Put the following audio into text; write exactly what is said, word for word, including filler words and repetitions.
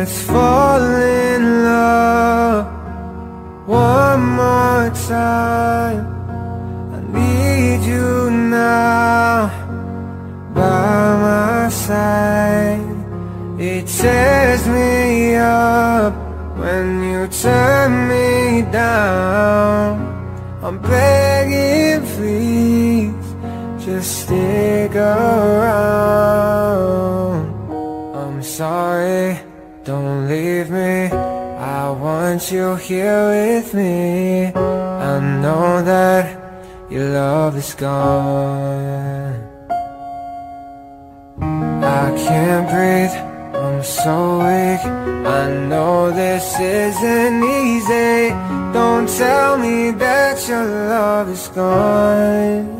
Let's fall in love one more time. I need you now by my side. It tears me up when you turn me down. I'm begging, please, just stick around. I'm sorry, don't leave me. I want you here with me. I know that your love is gone. I can't breathe, I'm so weak. I know this isn't easy. Don't tell me that your love is gone.